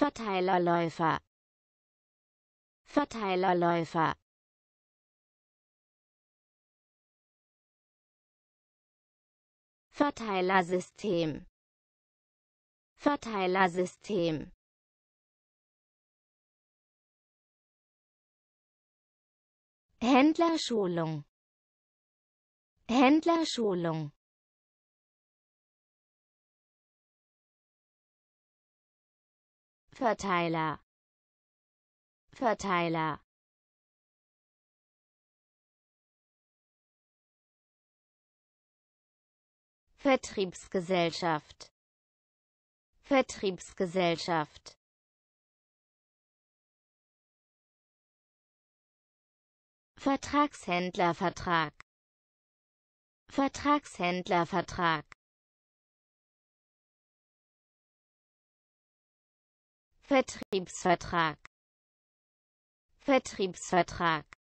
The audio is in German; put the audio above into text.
Verteilerläufer, Verteilerläufer, Verteilersystem, Verteilersystem, Händlerschulung, Händlerschulung, Verteiler, Verteiler, Vertriebsgesellschaft, Vertriebsgesellschaft, Vertragshändlervertrag, Vertragshändlervertrag, Vertriebsvertrag, Vertriebsvertrag,